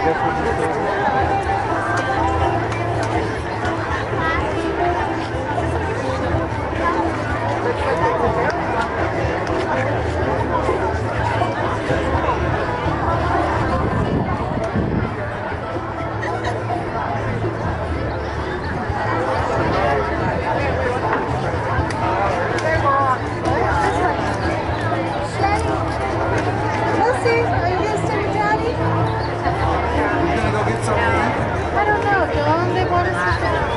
Lucy, are you gonna stay with Daddy? We're gonna go get something to eat. I don't know. ¿Dónde pones?